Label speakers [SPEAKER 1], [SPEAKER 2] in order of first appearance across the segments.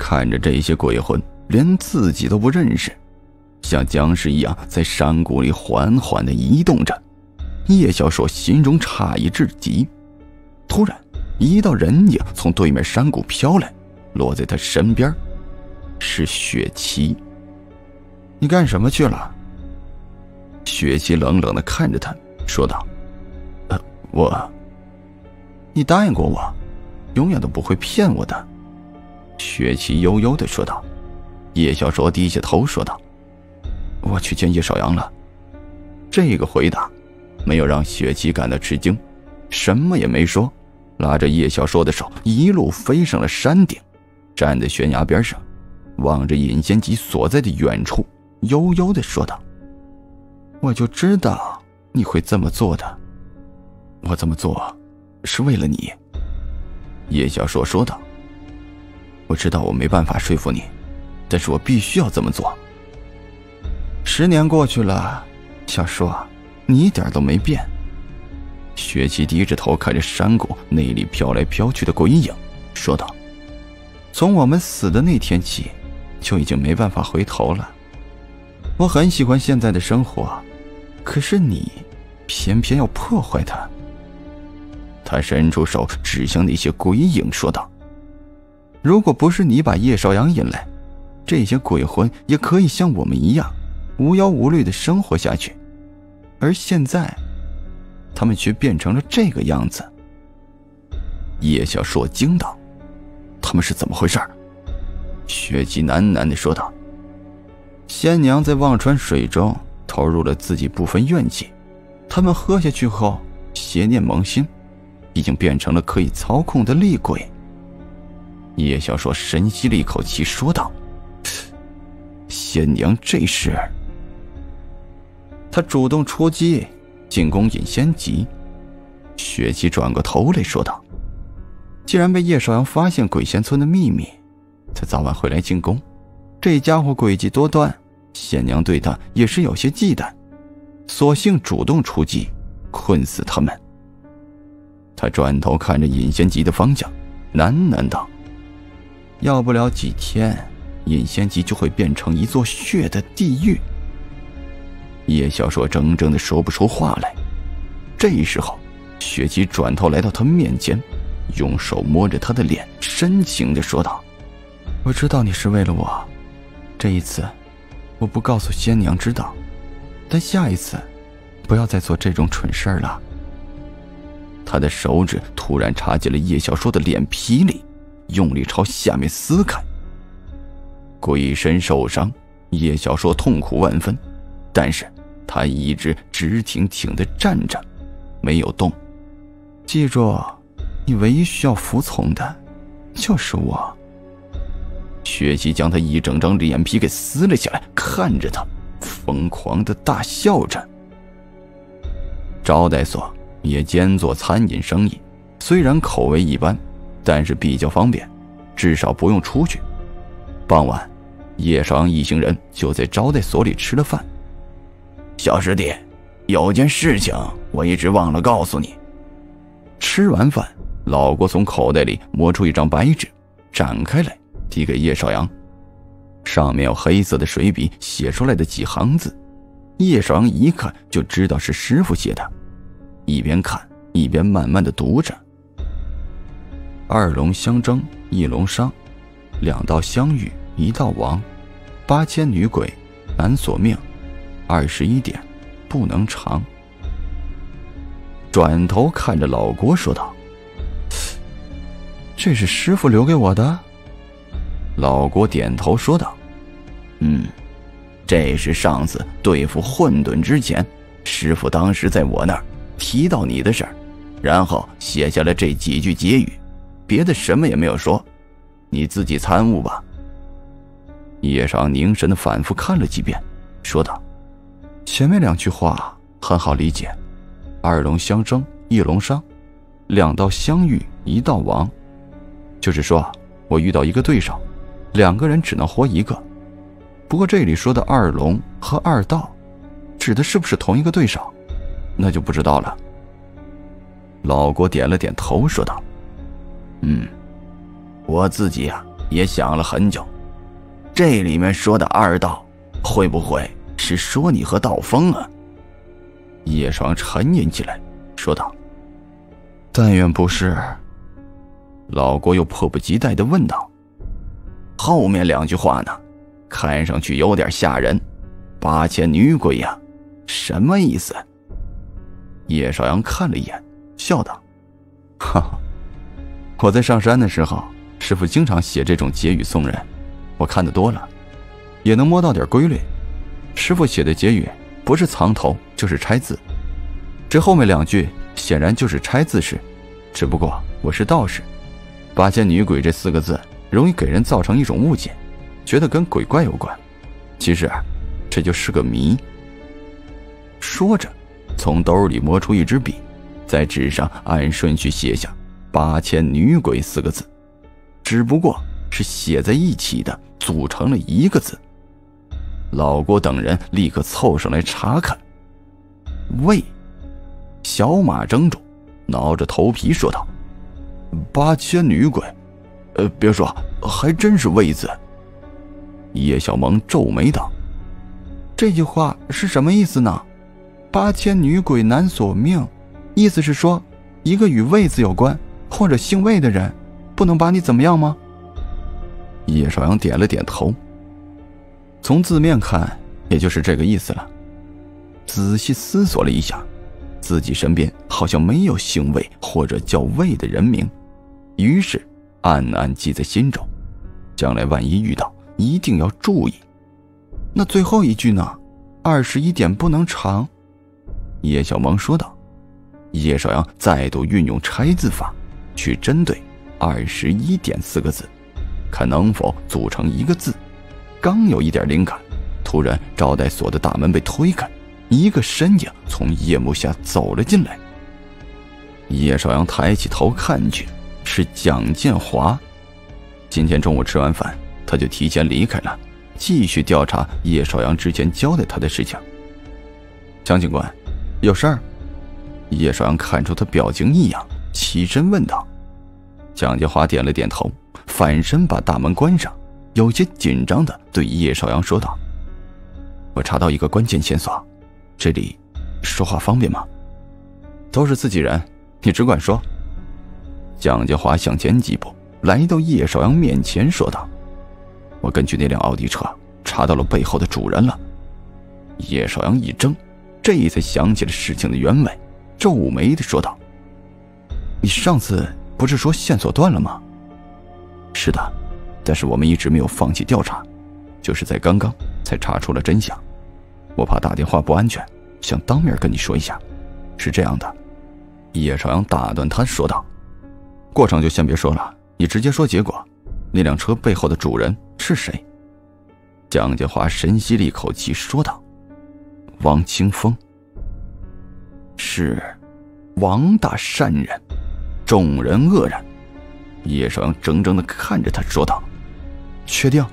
[SPEAKER 1] 看着这些鬼魂连自己都不认识，像僵尸一样在山谷里缓缓地移动着。叶小硕心中诧异至极。突然一道人影从对面山谷飘来，落在他身边，是雪琪。你干什么去了？雪琪冷冷地看着他说道，你答应过我，永远都不会骗我的。雪琪悠悠地说道。叶小硕低下头说道，我去见叶少阳了。这个回答没有让雪琪感到吃惊，什么也没说，拉着叶小硕的手一路飞上了山顶，站在悬崖边上，望着尹仙吉所在的远处，悠悠地说道，我就知道你会这么做的，我这么做是为了你。叶小硕说道，我知道我没办法说服你，但是我必须要这么做。10年过去了，小硕，你一点都没变。雪琪低着头看着山谷那里飘来飘去的鬼影，说道，从我们死的那天起，就已经没办法回头了。我很喜欢现在的生活，可是你偏偏要破坏它。他伸出手指向那些鬼影说道，如果不是你把叶少阳引来，这些鬼魂也可以像我们一样无忧无虑地生活下去，而现在他们却变成了这个样子。叶小硕惊道，他们是怎么回事？雪姬喃喃地说道，仙娘在忘川水中投入了自己部分怨气，他们喝下去后邪念萌sinh，已经变成了可以操控的厉鬼。叶小硕深吸了一口气说道，仙娘这是……他主动出击进攻尹仙吉。雪姬转过头来说道，既然被叶少阳发现鬼仙村的秘密，他早晚会来进攻。这家伙诡计多端，仙娘对他也是有些忌惮，索性主动出击，困死他们。他转头看着尹仙吉的方向，喃喃道，要不了几天，尹仙吉就会变成一座血的地狱。叶小硕怔怔地说不出话来。这时候雪姬转头来到他面前，用手摸着他的脸，深情地说道，我知道你是为了我，这一次我不告诉仙娘知道，但下一次不要再做这种蠢事了。他的手指突然插进了叶小硕的脸皮里，用力朝下面撕开。鬼身受伤，叶小硕痛苦万分，但是他一直直挺挺地站着，没有动。记住，你唯一需要服从的就是我。雪姬将他一整张脸皮给撕了下来，看着他疯狂地大笑着。招待所也兼做餐饮生意，虽然口味一般，但是比较方便，至少不用出去。傍晚，叶少阳一行人就在招待所里吃了饭。小师弟，有件事情我一直忘了告诉你。吃完饭，老郭从口袋里摸出一张白纸，展开来递给叶少阳，上面有黑色的水笔写出来的几行字。叶少阳一看就知道是师傅写的，一边看一边慢慢地读着，二龙相争，一龙伤，两道相遇，一道亡，8000女鬼难索命，21点不能长。转头看着老郭说道，这是师傅留给我的？老郭点头说道，这是上次对付混沌之前，师傅当时在我那儿提到你的事儿，然后写下了这几句结语，别的什么也没有说，你自己参悟吧。叶少凝神的反复看了几遍，说道，前面2句话很好理解，二龙相争，一龙伤，两道相遇，一道亡，就是说我遇到一个对手，2个人只能活一个。不过这里说的二龙和二道指的是不是同一个对手，那就不知道了。老郭点了点头说道，我自己也想了很久，这里面说的二道，会不会是说你和道风啊？叶少阳沉吟起来，说道：“但愿不是。”老郭又迫不及待地问道：“后面2句话呢？看上去有点吓人，8000女鬼呀，什么意思？”叶少阳看了一眼，笑道：“哈哈，我在上山的时候，师父经常写这种结语送人，我看得多了，也能摸到点规律。师父写的结语不是藏头就是拆字，这后面2句显然就是拆字式，只不过我是道士，8000女鬼这4个字容易给人造成一种误解，觉得跟鬼怪有关，其实这就是个谜。”说着从兜里摸出一支笔，在纸上按顺序写下8000女鬼4个字，只不过是写在一起的，组成了1个字。老郭等人立刻凑上来查看。喂，小马怔住，挠着头皮说道：“8000女鬼，别说，还真是魏字。”叶小萌皱眉道：“这句话是什么意思呢？8000女鬼难索命，意思是说一个与魏字有关或者姓魏的人不能把你怎么样吗？”叶少阳点了点头，从字面看也就是这个意思了。仔细思索了一下，自己身边好像没有姓魏或者叫魏的人名，于是暗暗记在心中，将来万一遇到一定要注意。那最后一句呢？21点不能长。叶小萌说道。叶少阳再度运用拆字法去针对21点4个字，看能否组成1个字。刚有一点灵感，突然招待所的大门被推开，一个身影从夜幕下走了进来。叶少阳抬起头看去，是蒋建华。今天中午吃完饭，他就提前离开了，继续调查叶少阳之前交代他的事情。蒋警官，有事儿？叶少阳看出他表情异样，起身问道。蒋建华点了点头，反身把大门关上，有些紧张地对叶少阳说道：“我查到一个关键线索，这里说话方便吗？”“都是自己人，你只管说。”蒋建华向前几步，来到叶少阳面前说道：“我根据那辆奥迪车查到了背后的主人了。”叶少阳一怔，这才想起了事情的原委，皱眉地说道：“你上次不是说线索断了吗？”“是的，但是我们一直没有放弃调查，就是在刚刚才查出了真相。我怕打电话不安全，想当面跟你说一下。是这样的。”叶少阳打断他说道：“过程就先别说了，你直接说结果。那辆车背后的主人是谁？”蒋建华深吸了一口气说道：“王清风。是王大善人，众人愕然。”叶少阳怔怔地看着他说道：“确定？”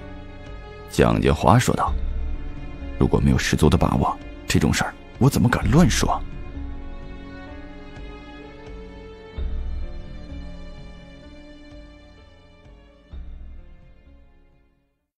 [SPEAKER 1] 蒋建华说道：“如果没有十足的把握，这种事儿我怎么敢乱说？”